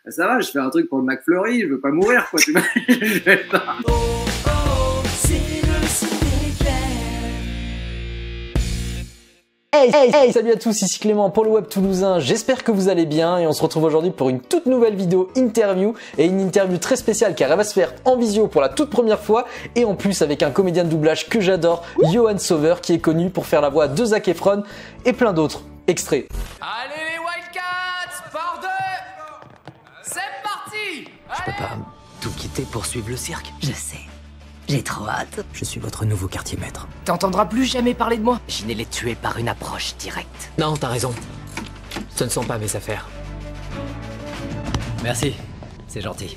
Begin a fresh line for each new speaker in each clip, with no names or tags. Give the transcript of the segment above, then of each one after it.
Ça va, je fais un truc pour le McFlurry, je veux pas mourir, quoi. Tu vois, je vais pas.
Hey, salut à tous, ici Clément pour le Web Toulousain, j'espère que vous allez bien et on se retrouve aujourd'hui pour une toute nouvelle vidéo interview et une interview très spéciale car elle va se faire en visio pour la toute première fois et en plus avec un comédien de doublage que j'adore, Johan Sauver, qui est connu pour faire la voix de Zac Efron et plein d'autres. Extrait.
Allez les Wildcats, par deux, c'est parti.
Je peux pas tout quitter pour suivre le cirque. Je sais. J'ai trop hâte. Je suis votre nouveau quartier maître.
T'entendras plus jamais parler de moi.
Je n'ai les tuer par une approche directe.
Non, t'as raison. Ce ne sont pas mes affaires.
Merci, c'est gentil.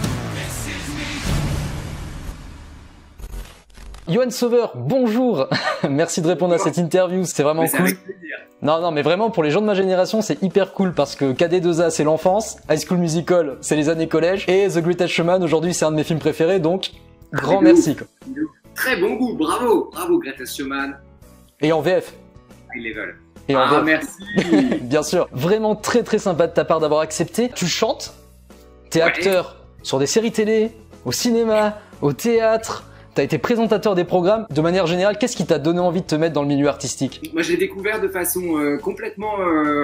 Johan Sauver, bonjour. Merci de répondre à cette interview, c'était vraiment cool.
Avec plaisir.
Non, mais vraiment, pour les gens de ma génération, c'est hyper cool parce que KD2A, c'est l'enfance, High School Musical, c'est les années collège, et The Greatest Showman, aujourd'hui, c'est un de mes films préférés, donc grand merci. Quoi.
Très bon goût, bravo, bravo Greatest Showman.
Et en VF.
High level.
Et en VF.
Merci.
Bien sûr. Vraiment très sympa de ta part d'avoir accepté. Tu chantes, t'es acteur sur des séries télé, au cinéma, au théâtre. T'as été présentateur des programmes. De manière générale, qu'est-ce qui t'a donné envie de te mettre dans le milieu artistique?
Moi, je l'ai découvert de façon complètement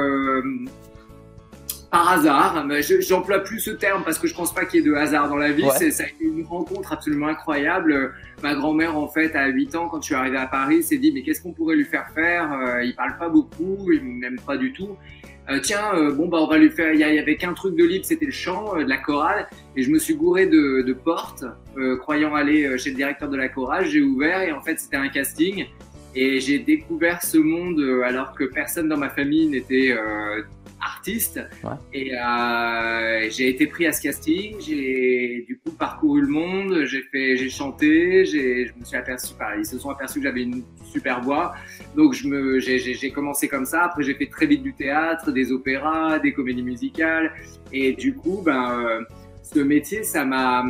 par hasard. J'emploie plus ce terme parce que je pense pas qu'il y ait de hasard dans la vie.
Ouais.
Ça a été une rencontre absolument incroyable. Ma grand-mère, en fait, à 8 ans, quand je suis arrivé à Paris, s'est dit mais qu'est-ce qu'on pourrait lui faire faire? Il parle pas beaucoup, il m'aime pas du tout. Bon bah on va lui faire. Il y avait qu'un truc de libre, c'était le chant, de la chorale, et je me suis gouré de portes, croyant aller chez le directeur de la chorale. J'ai ouvert et en fait c'était un casting et j'ai découvert ce monde alors que personne dans ma famille n'était artiste.
Ouais.
Et j'ai été pris à ce casting. J'ai du coup parcouru le monde. J'ai chanté. Je me suis aperçu, ils se sont aperçus que j'avais une super voix. Donc j'ai commencé comme ça. Après j'ai fait très vite du théâtre, des opéras, des comédies musicales. Et du coup, ce métier, ça m'a.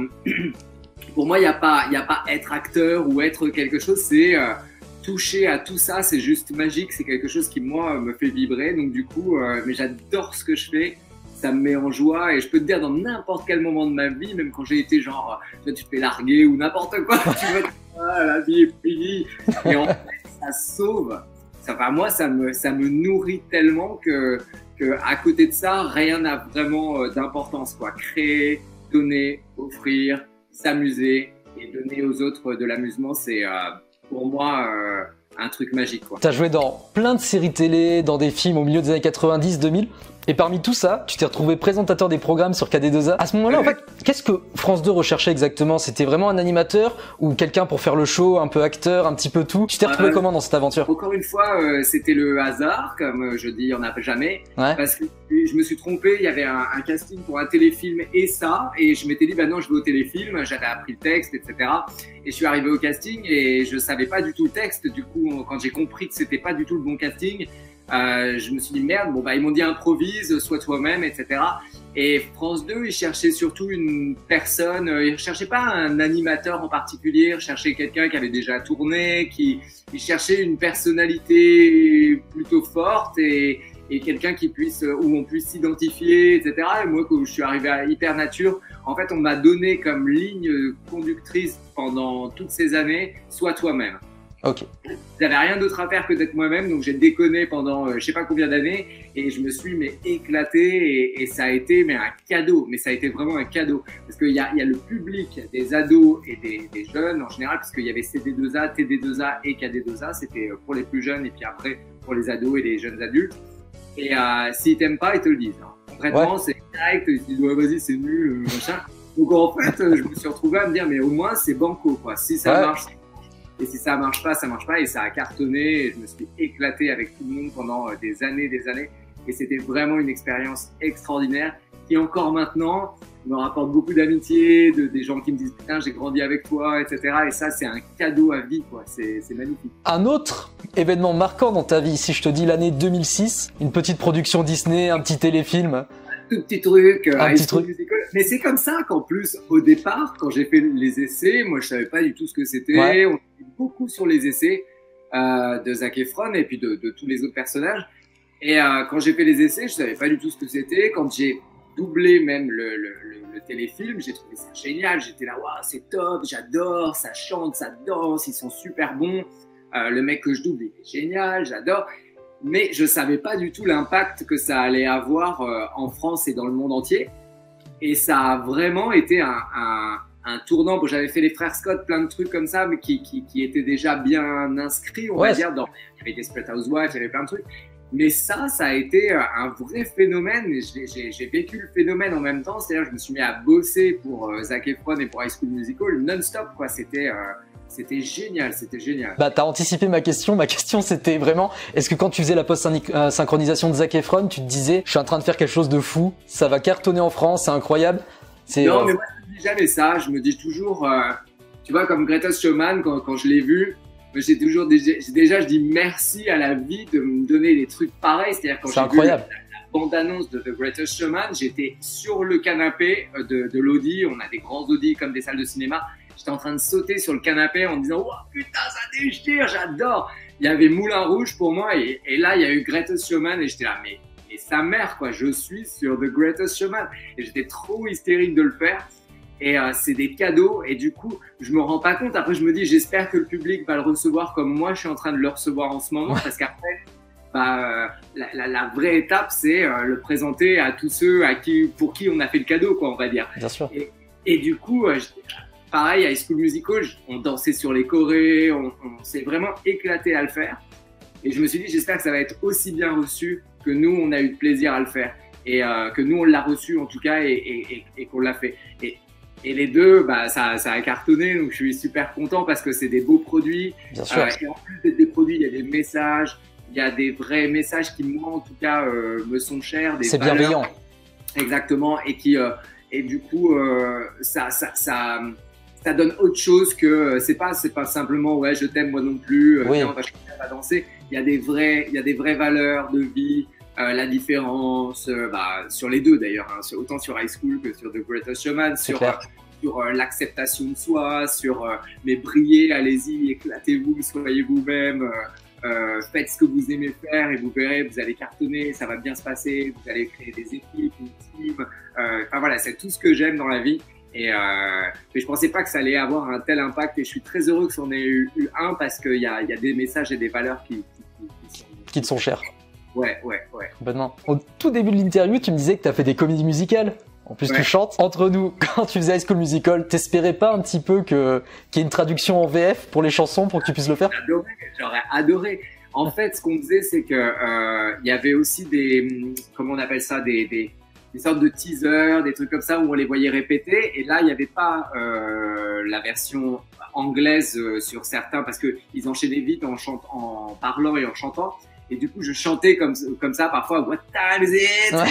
Pour moi, il y a pas être acteur ou être quelque chose. C'est toucher à tout ça, c'est juste magique, c'est quelque chose qui moi me fait vibrer, donc du coup, mais j'adore ce que je fais, ça me met en joie et je peux te dire dans n'importe quel moment de ma vie, même quand j'ai été genre, tu te fais larguer ou n'importe quoi, tu vois, la vie est finie, et en fait ça sauve, moi ça me nourrit tellement que à côté de ça, rien n'a vraiment d'importance, quoi. Créer, donner, offrir, s'amuser et donner aux autres de l'amusement, c'est pour moi un truc magique, quoi.
T'as joué dans plein de séries télé, dans des films au milieu des années 90-2000, et parmi tout ça, tu t'es retrouvé présentateur des programmes sur KD2A. À ce moment-là, en fait, qu'est-ce que France 2 recherchait exactement? C'était vraiment un animateur ou quelqu'un pour faire le show, un peu acteur, un petit peu tout? Tu t'es retrouvé comment dans cette aventure?
Encore une fois, c'était le hasard, comme je dis, il n'y en a jamais. Ouais. Parce que je me suis trompé, il y avait un casting pour un téléfilm et ça, et je m'étais dit, bah non, je vais au téléfilm, j'avais appris le texte, etc. Et je suis arrivé au casting et je savais pas du tout le texte. Du coup, quand j'ai compris que c'était pas du tout le bon casting, je me suis dit merde, bon bah ils m'ont dit improvise, sois toi-même, etc. Et France 2, ils cherchaient surtout une personne, ils cherchaient pas un animateur en particulier, ils cherchaient quelqu'un qui avait déjà tourné, ils cherchaient une personnalité plutôt forte et quelqu'un qui puisse, où on puisse s'identifier, etc. Et moi, quand je suis arrivé à Hyper Nature, en fait, on m'a donné comme ligne conductrice pendant toutes ces années, sois toi-même.
Ok.
J'avais rien d'autre à faire que d'être moi-même, donc j'ai déconné pendant je sais pas combien d'années et je me suis éclaté et ça a été un cadeau, mais ça a été vraiment un cadeau parce qu'il y a le public des ados et des jeunes en général, parce qu'il y avait CD2A, TD2A et KD2A, c'était pour les plus jeunes et puis après pour les ados et les jeunes adultes. Et s'ils t'aiment pas, ils te le disent. Hein. Concrètement, c'est direct, ils te disent ouais vas-y c'est nul, machin. Donc en fait, je me suis retrouvé à me dire mais au moins c'est banco, quoi. Si ça marche. Et si ça marche pas, et ça a cartonné. Et je me suis éclaté avec tout le monde pendant des années. Et c'était vraiment une expérience extraordinaire qui encore maintenant me rapporte beaucoup d'amitié, des gens qui me disent putain j'ai grandi avec toi, etc. Et ça c'est un cadeau à vie, quoi. C'est magnifique.
Un autre événement marquant dans ta vie, si je te dis l'année 2006, une petite production Disney, un petit téléfilm.
Tout petit truc, musical. Mais c'est comme ça qu'en plus, au départ, quand j'ai fait les essais, moi je savais pas du tout ce que c'était. Ouais. On était beaucoup sur les essais de Zac Efron et puis de tous les autres personnages. Et quand j'ai fait les essais, je savais pas du tout ce que c'était. Quand j'ai doublé même le téléfilm. J'ai trouvé ça génial. J'étais là, waouh, c'est top, j'adore, ça chante, ça danse, ils sont super bons. Le mec que je double, il est génial, j'adore. Mais je savais pas du tout l'impact que ça allait avoir en France et dans le monde entier. Et ça a vraiment été un tournant. Bon, j'avais fait les frères Scott, plein de trucs comme ça, mais qui étaient déjà bien inscrits, on va dire. Il y avait Desperate Housewives, il y avait plein de trucs. Mais ça a été un vrai phénomène. Et j'ai vécu le phénomène en même temps. C'est-à-dire, je me suis mis à bosser pour Zac Efron et pour High School Musical non-stop, quoi. C'était génial, c'était génial.
Bah, t'as anticipé ma question. Ma question, c'était vraiment, est-ce que quand tu faisais la post-synchronisation de Zac Efron, tu te disais, je suis en train de faire quelque chose de fou, ça va cartonner en France, c'est incroyable?
Non, mais moi, je me dis jamais ça. Je me dis toujours, tu vois, comme Greatest Showman, quand je l'ai vu, j'ai toujours je dis merci à la vie de me donner des trucs pareils. C'est-à-dire quand j'ai vu la bande-annonce de The Greatest Showman, j'étais sur le canapé de l'Audi. On a des grands Audi comme des salles de cinéma. J'étais en train de sauter sur le canapé en me disant, oh putain, ça déchire, j'adore. Il y avait Moulin Rouge pour moi et là, il y a eu Greatest Showman et j'étais là, mais sa mère, quoi, je suis sur The Greatest Showman. Et j'étais trop hystérique de le faire. Et c'est des cadeaux. Et du coup, je me rends pas compte. Après, je me dis, j'espère que le public va le recevoir comme moi, je suis en train de le recevoir en ce moment. Parce qu'après, la vraie étape, c'est le présenter à tous ceux pour qui on a fait le cadeau, quoi, on va dire.
Bien sûr.
Et du coup, pareil, à High School Musical, on dansait sur les chorés, on s'est vraiment éclaté à le faire. Et je me suis dit, j'espère que ça va être aussi bien reçu que nous, on a eu de plaisir à le faire. Et que nous, on l'a reçu en tout cas et qu'on l'a fait. Et les deux, ça a cartonné, donc je suis super content parce que c'est des beaux produits.
Bien sûr.
Et en plus d'être des produits, il y a des messages, il y a des vrais messages qui, moi, en tout cas, me sont chers.
C'est bienveillant.
Exactement. Et du coup, ça donne autre chose que c'est pas simplement ouais, je t'aime moi non plus,
oui.
Viens, on va chanter, on va danser. Il y a des vraies valeurs de vie. La différence sur les deux d'ailleurs, hein, autant sur High School que sur The Greatest Showman, sur l'acceptation de soi, sur mais brillez, allez-y, éclatez-vous, soyez vous-même, faites ce que vous aimez faire et vous verrez, vous allez cartonner, ça va bien se passer, vous allez créer des équipes, une team, enfin voilà, c'est tout ce que j'aime dans la vie. Mais je pensais pas que ça allait avoir un tel impact et je suis très heureux que ça en ait eu un parce qu'il y a des messages et des valeurs
qui te sont chers.
Ouais.
Complètement. Au tout début de l'interview, tu me disais que tu as fait des comédies musicales. En plus, tu chantes. Entre nous, quand tu faisais High School Musical, t'espérais pas un petit peu qu'il y ait une traduction en VF pour les chansons pour que tu puisses le faire?
J'aurais adoré. En fait, ce qu'on faisait, c'est que il y avait aussi comment on appelle ça, des sortes de teasers, des trucs comme ça où on les voyait répéter. Et là, il n'y avait pas la version anglaise sur certains parce que ils enchaînaient vite en parlant et en chantant. Et du coup, je chantais comme ça parfois. What time is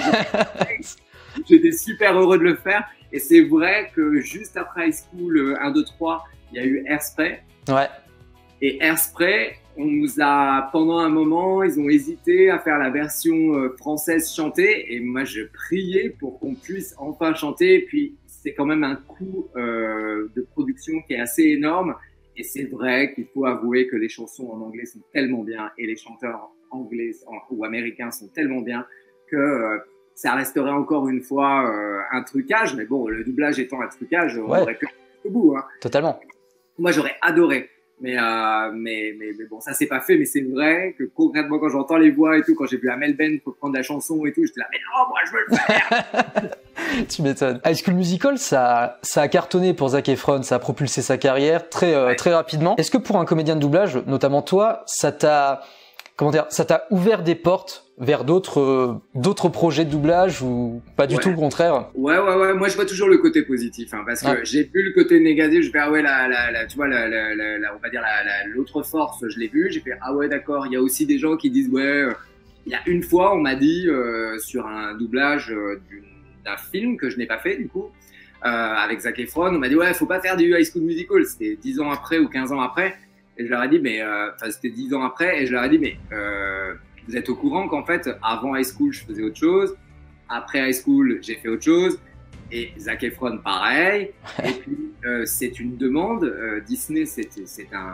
it? J'étais super heureux de le faire. Et c'est vrai que juste après High School 1, 2, 3, il y a eu Hairspray.
Ouais.
Et Hairspray, on nous a, pendant un moment, ils ont hésité à faire la version française chantée. Et moi, je priais pour qu'on puisse enfin chanter. Et puis, c'est quand même un coût de production qui est assez énorme. Et c'est vrai qu'il faut avouer que les chansons en anglais sont tellement bien et les chanteurs anglais ou américains sont tellement bien que ça resterait encore une fois un trucage. Mais bon, le doublage étant un trucage, on aurait que au bout. Hein.
Totalement.
Moi, j'aurais adoré. Mais bon, ça c'est pas fait. Mais c'est vrai que concrètement, quand j'entends les voix et tout, quand j'ai vu Amel Ben prendre la chanson et tout, j'étais là, mais non, moi je veux le faire.
Tu m'étonnes. High School Musical, ça a cartonné pour Zac Efron, ça a propulsé sa carrière très rapidement. Est-ce que pour un comédien de doublage, notamment toi, ça t'a ouvert des portes vers d'autres projets de doublage ou pas du tout, au contraire?
Ouais. Moi, je vois toujours le côté positif, hein, parce que j'ai vu le côté négatif. Je fais ah ouais, tu vois, on va dire l'autre force, je l'ai vu. J'ai fait ah ouais, d'accord. Il y a aussi des gens qui disent ouais. Il y a une fois, on m'a dit sur un doublage d'un film que je n'ai pas fait du coup avec Zac Efron, on m'a dit ouais, faut pas faire du High School Musical. C'était 10 ans après ou 15 ans après. Et je leur ai dit mais c'était 10 ans après et je leur ai dit mais vous êtes au courant qu'en fait avant High School je faisais autre chose, après High School j'ai fait autre chose et Zac Efron pareil. Et puis c'est une demande. Disney c'est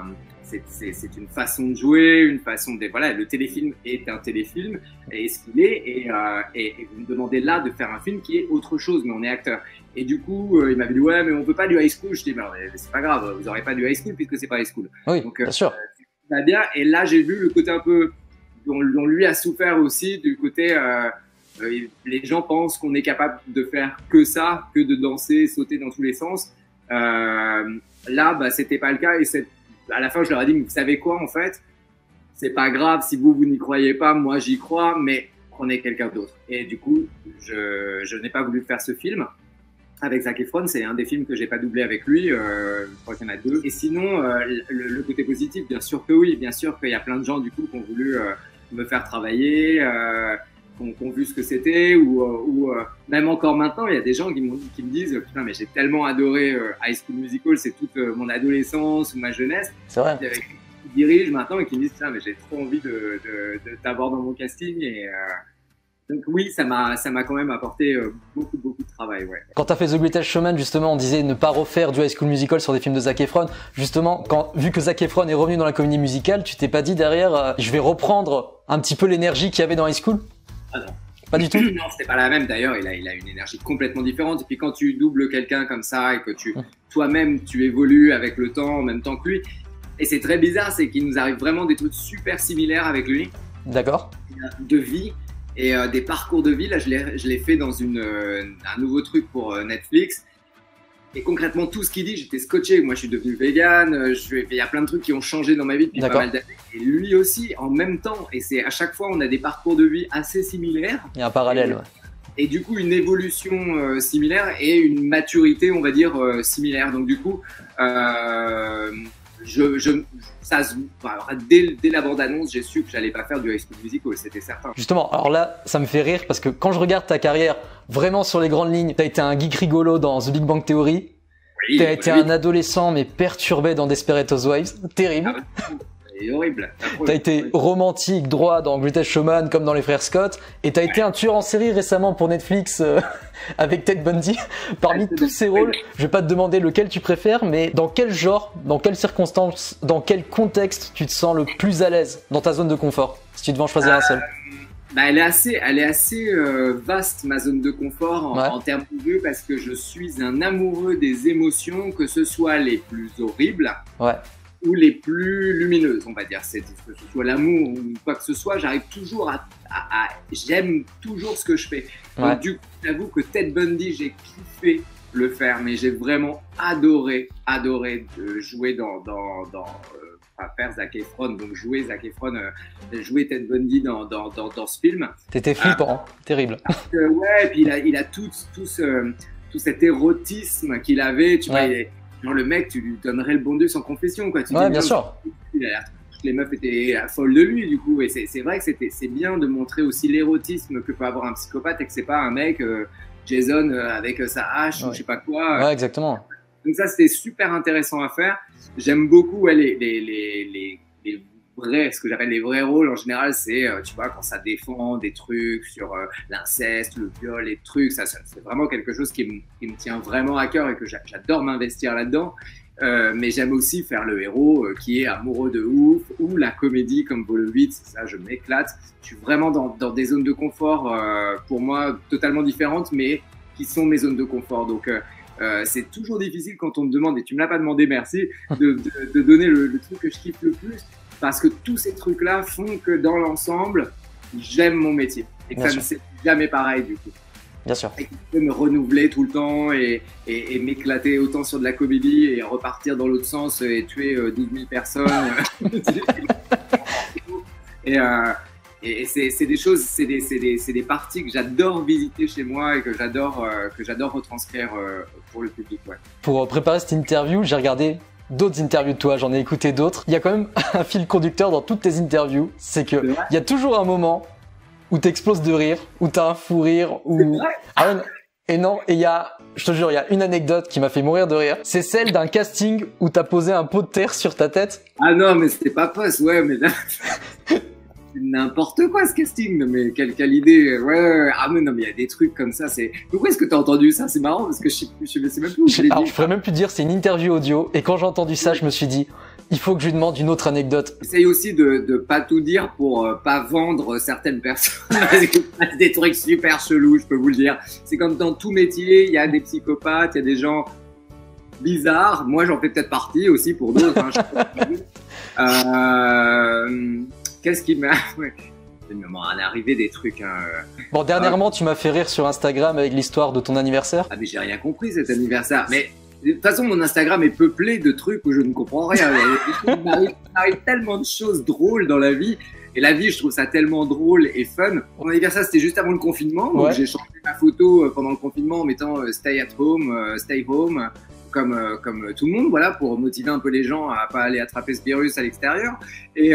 c'est une façon de jouer, une façon de voilà, le téléfilm est un téléfilm et ce qu'il est et vous me demandez là de faire un film qui est autre chose, mais on est acteur. Et du coup, il m'avait dit ouais, mais on veut pas du high school. Je dis mais c'est pas grave, vous aurez pas du high school puisque c'est pas high school.
Oui,
donc
bien sûr.
Ça va bien. Et là, j'ai vu le côté un peu dont lui a souffert aussi, du côté les gens pensent qu'on est capable de faire que ça, que de danser, sauter dans tous les sens. Là, bah, c'était pas le cas et à la fin, je leur ai dit, mais vous savez quoi, en fait, c'est pas grave si vous n'y croyez pas, moi j'y crois, mais prenez quelqu'un d'autre. Et du coup, je n'ai pas voulu faire ce film avec Zac Efron. C'est un des films que j'ai pas doublé avec lui. Je crois qu'il y en a 2. Et sinon, le côté positif, bien sûr que oui, bien sûr qu'il y a plein de gens du coup qui ont voulu me faire travailler. Qui ont vu ce que c'était ou même encore maintenant il y a des gens qui me disent putain mais j'ai tellement adoré High School Musical, c'est toute mon adolescence ou ma jeunesse.
C'est vrai.
Qui dirigent maintenant et qui me disent putain mais j'ai trop envie de t'avoir dans mon casting et donc oui, ça m'a quand même apporté beaucoup de travail, ouais.
Quand t'as fait The Greatest Showman, justement, on disait ne pas refaire du High School Musical sur des films de Zac Efron. Justement, vu que Zac Efron est revenu dans la comédie musicale, tu t'es pas dit derrière je vais reprendre un petit peu l'énergie qu'il y avait dans High School?
Ah non.
Pas du tout.
Non, c'était pas la même. D'ailleurs, il a une énergie complètement différente. Et puis quand tu doubles quelqu'un comme ça et que toi-même tu évolues avec le temps en même temps que lui, et c'est très bizarre, c'est qu'il nous arrive vraiment des trucs super similaires avec lui.
D'accord.
De vie et des parcours de vie. Là, je l'ai fait dans un nouveau truc pour Netflix. Et concrètement, tout ce qu'il dit, j'étais scotché. Moi, je suis devenu vegan. Il y a plein de trucs qui ont changé dans ma vie depuis pas mal d'années. Et lui aussi, en même temps. Et c'est à chaque fois, on a des parcours de vie assez similaires. Il
y a un parallèle, ouais.
Et du coup, une évolution similaire et une maturité, on va dire, similaire. Donc, du coup, dès la bande-annonce, j'ai su que j'allais pas faire du High School Musical, c'était certain.
Justement, alors là, ça me fait rire parce que quand je regarde ta carrière, vraiment sur les grandes lignes, t'as été un geek rigolo dans The Big Bang Theory. Oui, t'as été un adolescent mais perturbé dans Desperate Housewives. Terrible.
C'est horrible.
T'as été romantique, droit dans Greatest Showman comme dans Les Frères Scott. Et t'as été un tueur en série récemment pour Netflix avec Ted Bundy. Parmi tous ces rôles, je vais pas te demander lequel tu préfères, mais dans quel genre, dans quelles circonstances, dans quel contexte tu te sens le plus à l'aise dans ta zone de confort, si tu devais en choisir un seul?
Bah, elle est assez vaste, ma zone de confort en termes de jeu, parce que je suis un amoureux des émotions, que ce soit les plus horribles ou les plus lumineuses, on va dire. Que ce soit l'amour ou quoi que ce soit, j'arrive toujours j'aime toujours ce que je fais. Donc, du coup, j'avoue que Ted Bundy, j'ai kiffé le faire, mais j'ai vraiment adoré de jouer faire Zac Efron, donc jouer Zac Efron, jouer Ted Bundy dans ce film.
T'étais flippant, terrible.
Ouais, et puis il a tout cet érotisme qu'il avait, tu vois, genre le mec, tu lui donnerais le bon Dieu sans confession, quoi.
Bien sûr.
Les meufs étaient folles de lui, du coup, et c'est vrai que c'est bien de montrer aussi l'érotisme que peut avoir un psychopathe et que c'est pas un mec Jason avec sa hache ou je sais pas quoi.
Ouais, exactement.
Donc ça, c'était super intéressant à faire. J'aime beaucoup les vrais, ce que j'appelle les vrais rôles. En général, c'est, tu vois, quand ça défend des trucs sur l'inceste, le viol, les trucs. C'est vraiment quelque chose qui me tient vraiment à cœur et que j'adore m'investir là-dedans. Mais j'aime aussi faire le héros qui est amoureux de ouf, ou la comédie comme Volovitz. Ça, je m'éclate. Je suis vraiment dans des zones de confort, pour moi, totalement différentes, mais qui sont mes zones de confort. Donc, c'est toujours difficile quand on me demande, et tu me l'as pas demandé, merci, de donner le truc que je kiffe le plus, parce que tous ces trucs-là font que dans l'ensemble, j'aime mon métier et que ça ne c'est jamais pareil du coup.
Bien sûr.
Et que je peux me renouveler tout le temps et m'éclater autant sur de la comédie et repartir dans l'autre sens et tuer 12 000 personnes. Et c'est des choses, c'est des parties que j'adore visiter chez moi et que j'adore retranscrire pour le public. Ouais.
Pour préparer cette interview, j'ai regardé d'autres interviews de toi, j'en ai écouté d'autres. Il y a quand même un fil conducteur dans toutes tes interviews, c'est que il y a toujours un moment où t'exploses de rire, où t'as un fou rire, où et non, et je te jure, il y a une anecdote qui m'a fait mourir de rire. C'est celle d'un casting où t'as posé un pot de terre sur ta tête.
Ah non, mais c'était pas poste, ouais, mais là, n'importe quoi ce casting, mais quelle idée, ouais. Ah mais non, mais il y a des trucs comme ça, c'est. Pourquoi est-ce que t'as entendu ça? C'est marrant parce que je sais même plus où je l'ai dit.
Alors, je pourrais même plus dire, c'est une interview audio, et quand j'ai entendu ça, je me suis dit, Il faut que je lui demande une autre anecdote.
J'essaye aussi de pas tout dire pour pas vendre certaines personnes parce que c'est des trucs super chelous, je peux vous le dire. C'est comme dans tout métier, il y a des psychopathes, il y a des gens bizarres. Moi, j'en fais peut-être partie aussi pour d'autres. Qu'est-ce qui m'a... Il m'en est arrivé des trucs.
Bon, dernièrement, tu m'as fait rire sur Instagram avec l'histoire de ton anniversaire.
Ah, mais j'ai rien compris cet anniversaire. Mais de toute façon, mon Instagram est peuplé de trucs où je ne comprends rien. Il m'arrive tellement de choses drôles dans la vie. Et la vie, je trouve ça tellement drôle et fun. Mon anniversaire, c'était juste avant le confinement. Donc, j'ai changé ma photo pendant le confinement en mettant stay at home, stay home. Comme tout le monde, voilà, pour motiver un peu les gens à pas aller attraper ce virus à l'extérieur. Et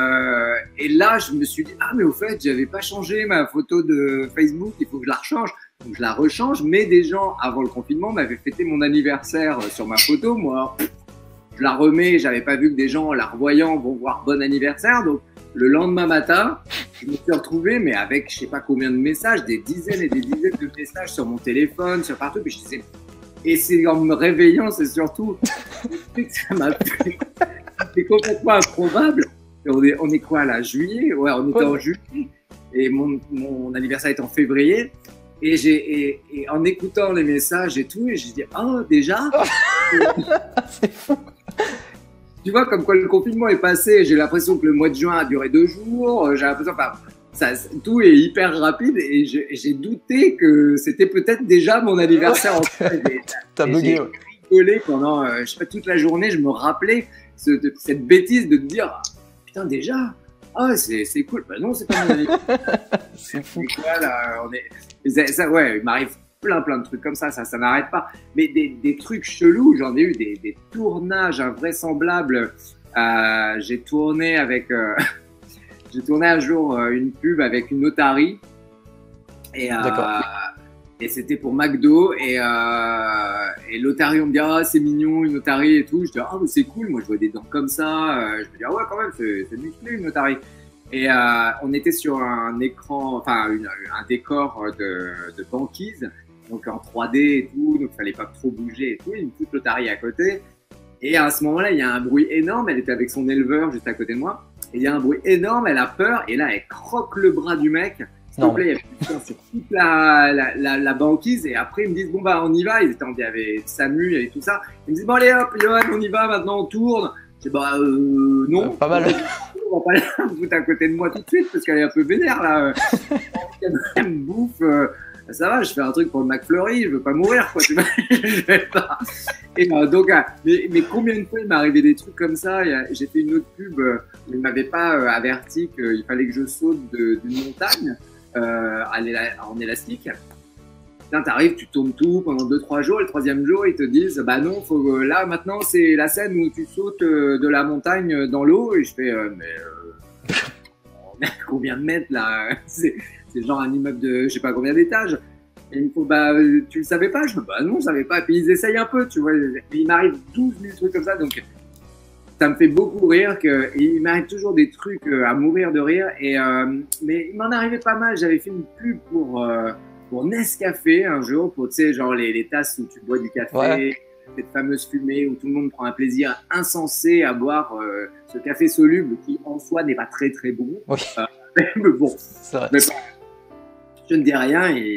là, je me suis dit, ah, mais au fait, j'avais pas changé ma photo de Facebook, il faut que je la rechange. Donc, je la rechange, mais des gens, avant le confinement, m'avaient fêté mon anniversaire sur ma photo. Moi, je la remets, j'avais pas vu que des gens, en la revoyant, vont voir bon anniversaire. Donc, le lendemain matin, je me suis retrouvé, mais avec je sais pas combien de messages, des dizaines et des dizaines de messages sur mon téléphone, sur partout. Puis je disais, et c'est en me réveillant, c'est surtout que ça m'a fait. C'est complètement improbable. On est quoi là, juillet? Ouais, on était en juillet. Et mon anniversaire est en février. Et en écoutant les messages et tout, et j'ai dit, oh, déjà?
C'est fou.
Tu vois, comme quoi le confinement est passé, j'ai l'impression que le mois de juin a duré 2 jours. J'ai l'impression, enfin, tout est hyper rapide et j'ai douté que c'était peut-être déjà mon anniversaire.
T'as bugué, ouais.
J'ai rigolé pendant, je sais pas, toute la journée. Je me rappelais cette bêtise de te dire, putain, déjà, ah, c'est cool. Bah non, c'est pas mon anniversaire.
C'est fou.
Voilà, ça, ouais, il m'arrive plein de trucs comme ça n'arrête pas. Mais des trucs chelous, j'en ai eu des tournages invraisemblables. J'ai tourné avec... J'ai tourné un jour une pub avec une otarie et c'était pour McDo et l'otarie on me dit ah c'est mignon une otarie et tout. Je dis ah mais c'est cool, moi je vois des dents comme ça. Je me dis ah ouais quand même c'est musclé une otarie. Et on était sur un écran, enfin un décor de banquise, donc en 3D et tout, donc il fallait pas trop bouger et tout. Il me fout l'otarie à côté et à ce moment-là il y a un bruit énorme. Elle était avec son éleveur juste à côté de moi. Et il y a un bruit énorme, elle a peur, et là, elle croque le bras du mec. S'il te plaît, il y avait quelqu'un sur toute la banquise, et après, ils me disent, bon, bah, on y va. Il y avait Samu et tout ça. Ils me disent, bon, allez, hop, Johan, on y va, maintenant, on tourne. Je dis, bah, non.
Pas mal.
On va pas la foutre à côté de moi tout de suite, parce qu'elle est un peu vénère, là. Elle me bouffe. Ça va, je fais un truc pour le McFlurry, je veux pas mourir, quoi. Tu vois, je vais pas. Et donc, mais combien de fois il m'est arrivé des trucs comme ça? J'ai fait une autre pub, il m'avait pas averti qu'il fallait que je saute d'une montagne en élastique. Putain, t'arrives, tu tournes tout pendant 2-3 jours, et le 3e jour, ils te disent, bah non, là, maintenant, c'est la scène où tu sautes de la montagne dans l'eau, et je fais, on est à combien de mètres, là? C'est genre un immeuble de je sais pas combien d'étages. Et il me faut, bah, tu le savais pas? Je me bah non, je savais pas. Et puis ils essayent un peu, tu vois. Et il m'arrive 12 000 trucs comme ça, donc ça me fait beaucoup rire. Et il m'arrive toujours des trucs à mourir de rire. Mais il m'en arrivait pas mal. J'avais fait une pub pour Nescafé un jour, pour, tu sais, genre les tasses où tu bois du café, cette fameuse fumée où tout le monde prend un plaisir insensé à boire ce café soluble qui en soi n'est pas très très bon.
Oui.
Mais bon, je ne dis rien et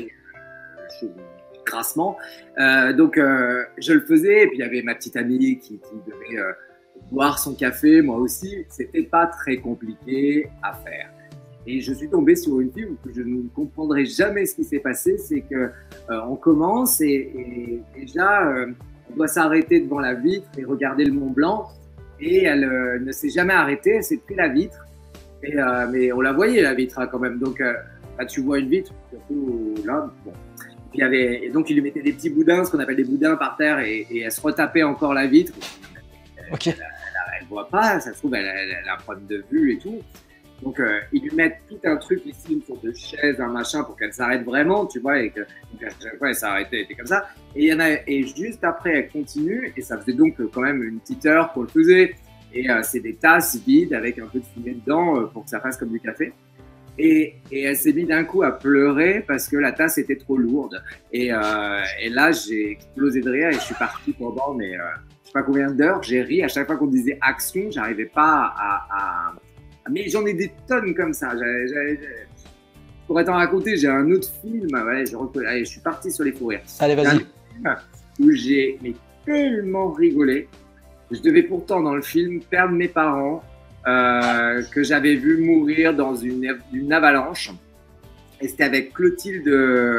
grassement. Donc, je le faisais. Et puis, il y avait ma petite amie qui devait boire son café, moi aussi. C'était pas très compliqué à faire. Et je suis tombé sur une fille où je ne comprendrai jamais ce qui s'est passé. C'est que on commence et déjà, on doit s'arrêter devant la vitre et regarder le Mont Blanc. Et elle ne s'est jamais arrêtée. Elle s'est pris la vitre. Mais on la voyait la vitre hein, quand même. Donc là, tu vois une vitre, surtout là. Bon. Et donc il lui mettait des petits boudins, ce qu'on appelle des boudins par terre, et elle se retapait encore la vitre.
Okay.
Elle voit pas, ça se trouve elle a un problème de vue et tout. Donc ils lui mettent tout un truc ici, une sorte de chaise, un machin pour qu'elle s'arrête vraiment, tu vois, et que donc à chaque fois elle s'arrêtait, elle était comme ça. Et juste après elle continue, et ça faisait donc quand même une petite heure qu'on le faisait. Et c'est des tasses vides avec un peu de fumée dedans pour que ça fasse comme du café. Et elle s'est mise d'un coup à pleurer parce que la tasse était trop lourde. Et là, j'ai explosé de rire et je suis parti pendant, mais je sais pas combien d'heures, j'ai ri à chaque fois qu'on disait action, j'arrivais pas mais j'en ai des tonnes comme ça. Pour t'en raconter, j'ai un autre film. Ouais, allez, je suis parti sur les fous rires.
Allez, vas-y.
Où j'ai tellement rigolé. Je devais pourtant dans le film perdre mes parents que j'avais vu mourir dans une avalanche. Et c'était avec Clotilde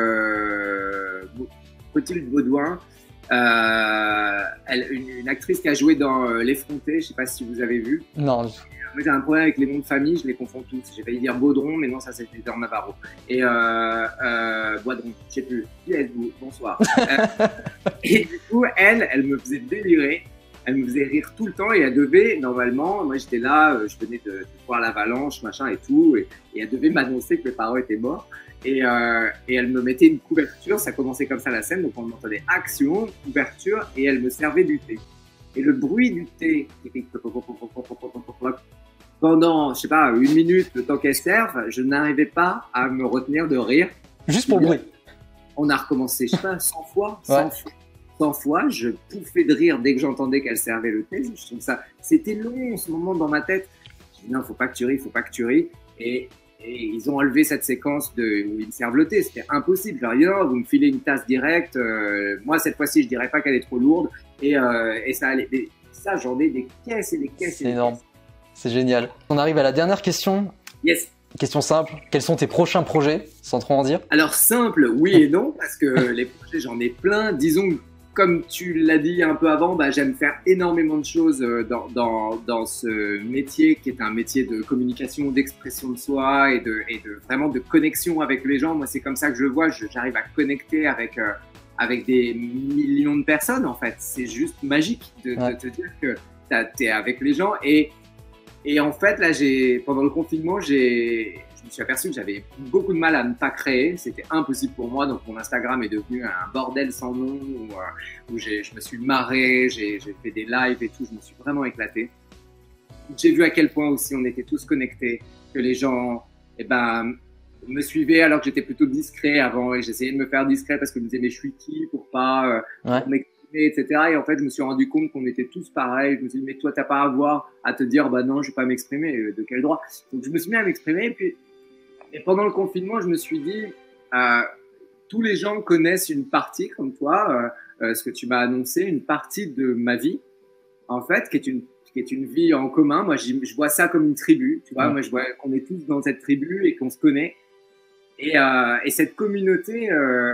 Baudouin, une actrice qui a joué dans L'Effronté. Je sais pas si vous avez vu.
Non.
Moi, j'ai un problème avec les noms de famille, je les confonds tous. J'ai failli dire Baudron, mais non, ça c'était dans Navarro. Et Boidron, je sais plus. Qui êtes-vous? Bonsoir. Et du coup, elle me faisait délirer. Elle me faisait rire tout le temps et elle devait, normalement, moi j'étais là, je venais de voir l'avalanche, machin et tout, et elle devait m'annoncer que mes parents étaient morts. Et elle me mettait une couverture, ça commençait comme ça la scène, donc on entendait action, couverture, et elle me servait du thé. Et le bruit du thé, pendant, je sais pas, 1 minute, le temps qu'elle serve, je n'arrivais pas à me retenir de rire.
Juste pour le bruit.
On a recommencé, je sais pas, 100 fois, 100
Ouais.
fois. 100 fois, je pouffais de rire dès que j'entendais qu'elle servait le thé. Je trouve ça, c'était long ce moment dans ma tête. Je dis non, faut pas que tu ris, faut pas que tu ris. Et ils ont enlevé cette séquence où ils me servent le thé. C'était impossible. Genre, non, vous me filez une tasse directe. Moi, cette fois-ci, je dirais pas qu'elle est trop lourde. Et ça allait. Ça, j'en ai des caisses et des caisses.
C'est énorme. C'est génial. On arrive à la dernière question.
Yes.
Question simple. Quels sont tes prochains projets, sans trop en dire?
Alors, simple, oui et non, parce que les projets, j'en ai plein. Disons, comme tu l'as dit un peu avant, j'aime faire énormément de choses dans ce métier qui est un métier de communication, d'expression de soi et de vraiment de connexion avec les gens. Moi, c'est comme ça que je le vois. J'arrive à connecter avec des millions de personnes, en fait. C'est juste magique de te dire que t'es avec les gens. Et en fait, là, pendant le confinement, je me suis aperçu que j'avais beaucoup de mal à ne pas créer. C'était impossible pour moi. Donc, mon Instagram est devenu un bordel sans nom où je me suis marré, j'ai fait des lives et tout. Je me suis vraiment éclaté. J'ai vu à quel point aussi on était tous connectés, que les gens me suivaient alors que j'étais plutôt discret avant. Et j'essayais de me faire discret parce que je me disais, mais je suis qui pour pas m'exprimer, etc. Et en fait, je me suis rendu compte qu'on était tous pareils. Je me suis dit, mais toi, t'as pas à avoir à te dire, non, je vais pas m'exprimer. De quel droit? Donc, je me suis mis à m'exprimer. Et pendant le confinement, je me suis dit, tous les gens connaissent une partie, comme toi, ce que tu m'as annoncé, une partie de ma vie, en fait, qui est une vie en commun. Moi, je vois ça comme une tribu, tu vois. Moi, je vois qu'on est tous dans cette tribu et qu'on se connaît. Et cette communauté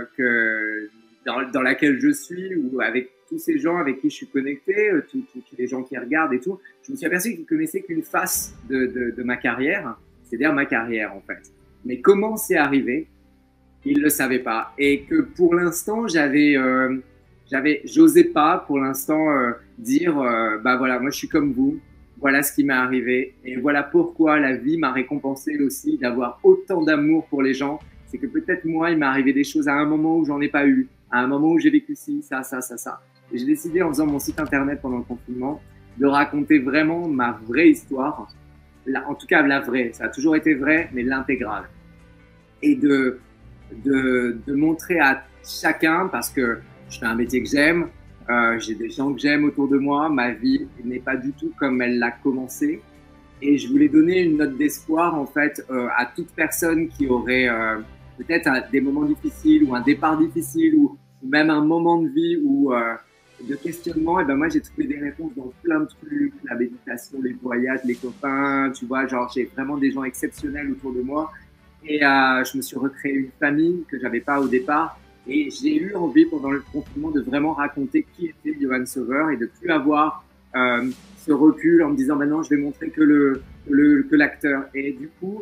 dans laquelle je suis, ou avec tous ces gens avec qui je suis connecté, tous les gens qui regardent et tout, je me suis aperçu qu'ils ne connaissaient qu'une face de ma carrière, c'est-à-dire ma carrière, en fait. Mais comment c'est arrivé, ils le savaient pas. Et que pour l'instant, j'osais pas pour l'instant dire, voilà, moi je suis comme vous, voilà ce qui m'est arrivé, et voilà pourquoi la vie m'a récompensé aussi d'avoir autant d'amour pour les gens. C'est que peut-être moi, il m'est arrivé des choses à un moment où j'en ai pas eu, à un moment où j'ai vécu ci, ça. Et j'ai décidé en faisant mon site internet pendant le confinement de raconter vraiment ma vraie histoire. En tout cas, la vraie, ça a toujours été vrai, mais l'intégrale. Et de montrer à chacun, parce que je fais un métier que j'aime, j'ai des gens que j'aime autour de moi, ma vie n'est pas du tout comme elle l'a commencé. Et je voulais donner une note d'espoir, en fait, à toute personne qui aurait peut-être des moments difficiles ou un départ difficile ou même un moment de vie où de questionnement. Et moi, j'ai trouvé des réponses dans plein de trucs, la méditation, les voyages, les copains, tu vois, genre j'ai vraiment des gens exceptionnels autour de moi. Et je me suis recréé une famille que j'avais pas au départ. Et j'ai eu envie pendant le confinement de vraiment raconter qui était Johan Sauveur et de plus avoir ce recul en me disant maintenant je vais montrer que l'acteur. Et du coup,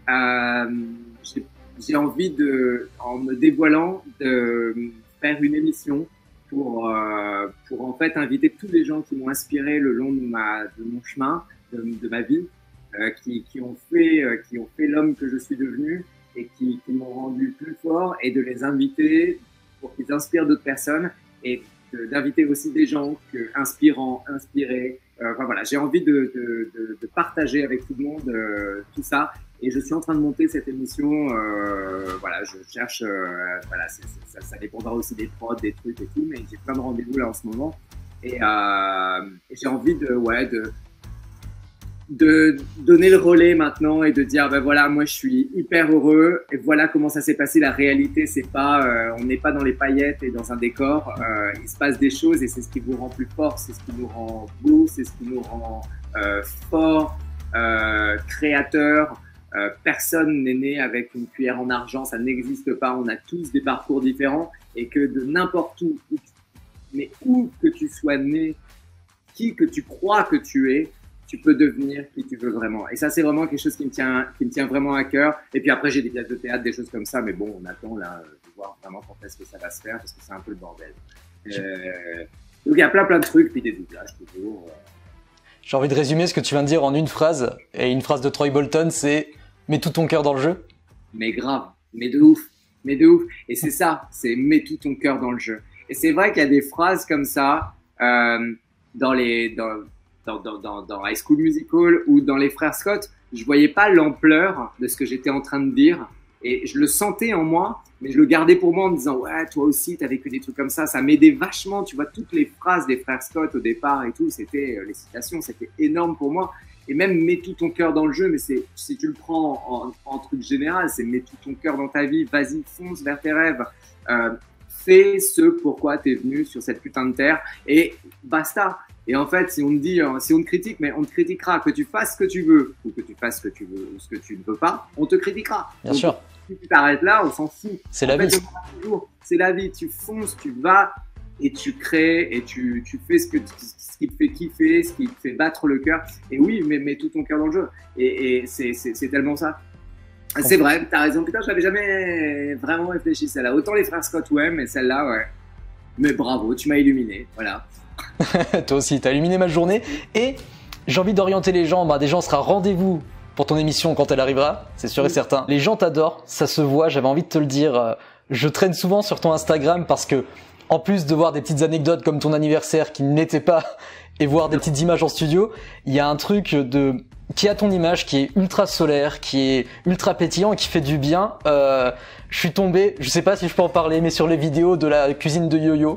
j'ai envie en me dévoilant, de faire une émission pour en fait inviter tous les gens qui m'ont inspiré le long de mon chemin, de ma vie, qui ont fait l'homme que je suis devenu et qui m'ont rendu plus fort, et de les inviter pour qu'ils inspirent d'autres personnes, et d'inviter aussi des gens inspirés. Voilà, j'ai envie de partager avec tout le monde tout ça. Et je suis en train de monter cette émission. Voilà, je cherche. Voilà, ça dépendra aussi des prods, des trucs et tout, mais j'ai plein de rendez-vous là en ce moment. Et j'ai envie de donner le relais maintenant et de dire ben voilà, moi je suis hyper heureux et voilà comment ça s'est passé. La réalité, c'est pas on n'est pas dans les paillettes et dans un décor. Il se passe des choses et c'est ce qui vous rend plus fort, c'est ce qui nous rend beau, c'est ce qui nous rend fort, créateur. Personne n'est né avec une cuillère en argent, ça n'existe pas. On a tous des parcours différents et que de n'importe mais où que tu sois né, qui que tu crois que tu es, tu peux devenir qui tu veux vraiment. Et ça, c'est vraiment quelque chose qui me tient vraiment à cœur. Et puis après, j'ai des pièces de théâtre, des choses comme ça. Mais bon, on attend là de voir vraiment quand est-ce que ça va se faire parce que c'est un peu le bordel. Donc il y a plein de trucs, puis des doublages toujours.
J'ai envie de résumer ce que tu viens de dire en une phrase. Et une phrase de Troy Bolton, c'est « Mets tout ton cœur dans le jeu ». Mais
grave, mais de ouf. Et c'est ça, c'est « Mets tout ton cœur dans le jeu ». Et c'est vrai qu'il y a des phrases comme ça dans High School Musical ou dans Les Frères Scott. Je voyais pas l'ampleur de ce que j'étais en train de dire et je le sentais en moi, mais je le gardais pour moi en me disant ouais, toi aussi t'as vécu des trucs comme ça. Ça m'aidait vachement, tu vois, toutes les phrases des Frères Scott au départ et tout, c'était les citations, c'était énorme pour moi. Et même mets tout ton cœur dans le jeu, mais c'est, si tu le prends en truc général, c'est mets tout ton cœur dans ta vie, vas-y, fonce vers tes rêves. Fais ce pourquoi t'es venu sur cette putain de terre et basta. Et en fait, si on te critique, mais on te critiquera, que tu fasses ce que tu veux ou que tu fasses ce que tu veux ou ce que tu ne veux pas, on te critiquera.
Bien sûr.
Si tu t'arrêtes là, on s'en fout.
C'est la vie.
C'est la vie. Tu fonces, tu vas et tu crées et tu fais ce qui te fait kiffer, ce qui te fait battre le cœur. Et oui, mais mets tout ton cœur dans le jeu. Et c'est tellement ça. C'est vrai, t'as raison. Putain, j'avais jamais vraiment réfléchi celle-là. Autant les Frères Scott, ouais, mais celle-là, ouais. Mais bravo, tu m'as illuminé. Voilà.
Toi aussi, t'as illuminé ma journée. Et j'ai envie d'orienter les gens. Déjà, on sera rendez-vous pour ton émission quand elle arrivera. C'est sûr et certain. Les gens t'adorent, ça se voit. J'avais envie de te le dire. Je traîne souvent sur ton Instagram parce que, en plus de voir des petites anecdotes comme ton anniversaire qui ne l'était pas et voir des petites images en studio, il y a un truc qui a ton image, qui est ultra solaire, qui est ultra pétillant et qui fait du bien. Je suis tombé, je sais pas si je peux en parler, mais sur les vidéos de la cuisine de Yo-Yo.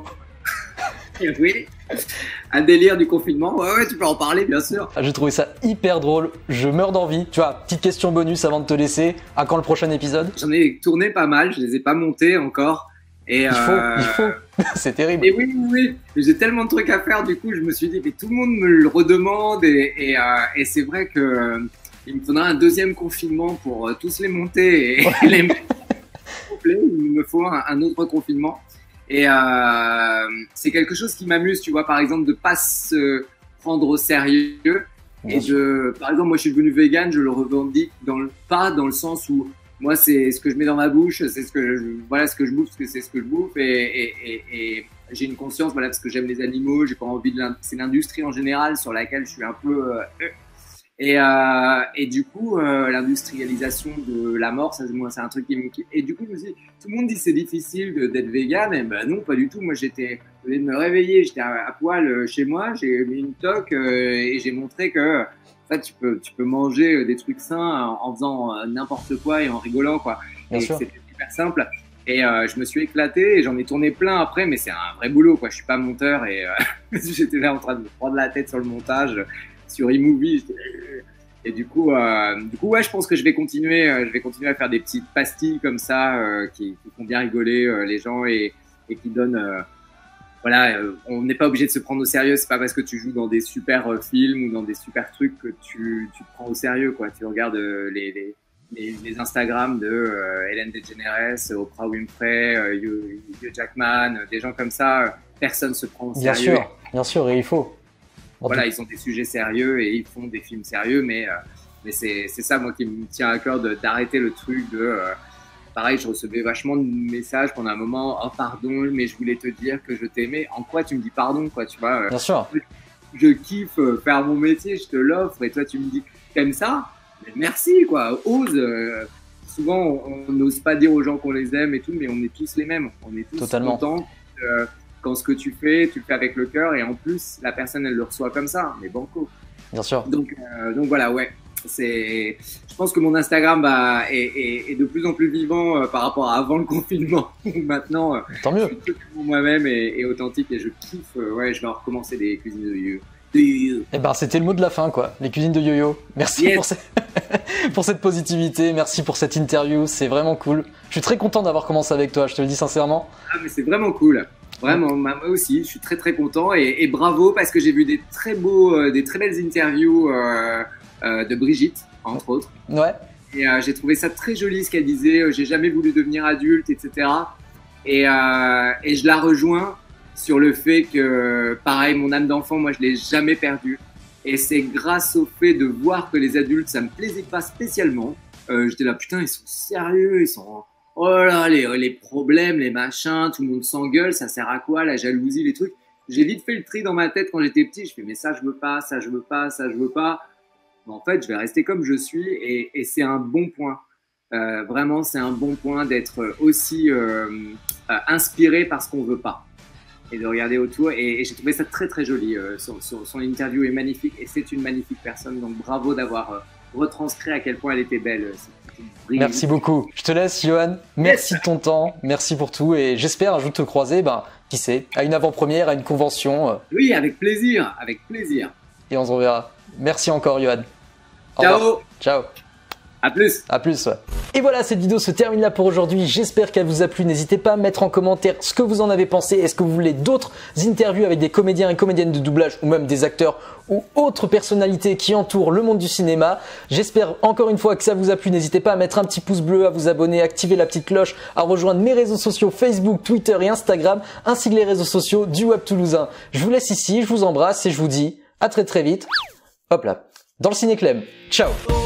Oui, un délire du confinement. Ouais, tu peux en parler, bien sûr.
J'ai trouvé ça hyper drôle. Je meurs d'envie. Tu vois, petite question bonus avant de te laisser. À quand le prochain épisode?
J'en ai tourné pas mal, je les ai pas montés encore. Et
il faut. C'est terrible.
Et oui. J'ai tellement de trucs à faire, du coup, je me suis dit, mais tout le monde me le redemande et c'est vrai que il me faudra un deuxième confinement pour tous les monter et les mettre complet. Il me faut un autre confinement. Et c'est quelque chose qui m'amuse, tu vois, par exemple, de pas se prendre au sérieux. Et par exemple, moi, je suis devenu vegan, je le revendique pas dans le sens où moi, c'est ce que je mets dans ma bouche, c'est ce que je bouffe, parce que c'est ce que je bouffe, et j'ai une conscience, voilà, parce que j'aime les animaux, j'ai pas envie c'est l'industrie en général sur laquelle je suis un peu, et du coup, l'industrialisation de la mort, ça, moi, c'est un truc qui me, et du coup, je me dis, tout le monde dit c'est difficile d'être vegan, et ben non, pas du tout. Moi, je venais de me réveiller, j'étais à poil chez moi, j'ai mis une toque, et j'ai montré que, en fait, tu peux manger des trucs sains en faisant n'importe quoi et en rigolant, quoi.
Bien sûr.
C'était super simple. Et je me suis éclaté et j'en ai tourné plein après, mais c'est un vrai boulot, quoi. Je suis pas monteur et j'étais là en train de me prendre la tête sur le montage, sur eMovie. Et du coup, ouais, je pense que je vais continuer à faire des petites pastilles comme ça qui font bien rigoler les gens et qui donnent. Voilà, on n'est pas obligé de se prendre au sérieux. C'est pas parce que tu joues dans des super films ou dans des super trucs que tu te prends au sérieux, quoi. Tu regardes les Instagram de Ellen DeGeneres, Oprah Winfrey, Hugh Jackman, des gens comme ça. Personne se prend au sérieux.
Bien sûr, et il faut.
Voilà, ils ont des sujets sérieux et ils font des films sérieux, mais c'est ça, moi, qui me tient à cœur d'arrêter le truc de. Pareil, je recevais vachement de messages pendant un moment. Oh, pardon, mais je voulais te dire que je t'aimais. En quoi tu me dis pardon, quoi, tu vois?
Bien sûr.
Je kiffe faire mon métier, je te l'offre, et toi, tu me dis que t'aimes ça? Mais merci, quoi. Ose. Souvent, on n'ose pas dire aux gens qu'on les aime et tout, mais on est tous les mêmes. On est tous contents quand ce que tu le fais avec le cœur, et en plus, la personne, elle le reçoit comme ça. Mais banco.
Bien sûr.
Donc voilà, ouais. Je pense que mon Instagram est de plus en plus vivant par rapport à avant le confinement. Maintenant,
Tant mieux.
je suis totalement moi-même et authentique et je kiffe. Ouais, je vais recommencer des cuisines de yo-yo.
Eh ben, c'était le mot de la fin, quoi. Les cuisines de yo-yo. Merci
Yes.
pour cette positivité. Merci pour cette interview. C'est vraiment cool. Je suis très content d'avoir commencé avec toi. Je te le dis sincèrement.
Ah, mais c'est vraiment cool. Vraiment, moi aussi, je suis très très content et bravo parce que j'ai vu des très belles interviews de Brigitte, entre autres.
Ouais.
Et j'ai trouvé ça très joli ce qu'elle disait. J'ai jamais voulu devenir adulte, etc. Et je la rejoins sur le fait que, pareil, mon âme d'enfant, moi, je l'ai jamais perdue. Et c'est grâce au fait de voir que les adultes, ça me plaisait pas spécialement. J'étais là, putain, ils sont sérieux, ils sont, oh là, les problèmes, les machins, tout le monde s'engueule, ça sert à quoi, la jalousie, les trucs. J'ai vite fait le tri dans ma tête quand j'étais petit. Je fais, mais ça, je veux pas, ça, je veux pas, ça, je veux pas. Mais en fait, je vais rester comme je suis et c'est un bon point. Vraiment, c'est un bon point d'être aussi inspiré par ce qu'on veut pas et de regarder autour. Et j'ai trouvé ça très très joli. Son interview est magnifique et c'est une magnifique personne. Donc bravo d'avoir retranscrit à quel point elle était belle.
Merci beaucoup. Je te laisse, Johan. Merci de ton temps. Merci pour tout. Et j'espère un jour te croiser, qui sait, à une avant-première, à une convention.
Oui, avec plaisir. Avec plaisir.
Et on se reverra. Merci encore, Johan. Au
Ciao.
revoir. Ciao.
À plus.
À plus, ouais. Et voilà, cette vidéo se termine là pour aujourd'hui. J'espère qu'elle vous a plu. N'hésitez pas à mettre en commentaire ce que vous en avez pensé. Est-ce que vous voulez d'autres interviews avec des comédiens et comédiennes de doublage ou même des acteurs ou autres personnalités qui entourent le monde du cinéma? J'espère encore une fois que ça vous a plu. N'hésitez pas à mettre un petit pouce bleu, à vous abonner, à activer la petite cloche, à rejoindre mes réseaux sociaux Facebook, Twitter et Instagram, ainsi que les réseaux sociaux du Web Toulousain. Je vous laisse ici, je vous embrasse et je vous dis à très très vite. Hop là, dans le Ciné Club. Ciao.